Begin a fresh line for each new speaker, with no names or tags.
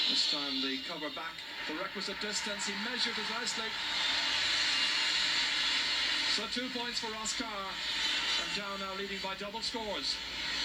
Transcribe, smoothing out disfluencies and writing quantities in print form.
This time the cover back the requisite distance. He measured it nicely. So 2 points for Oscar. And Down now leading by double scores.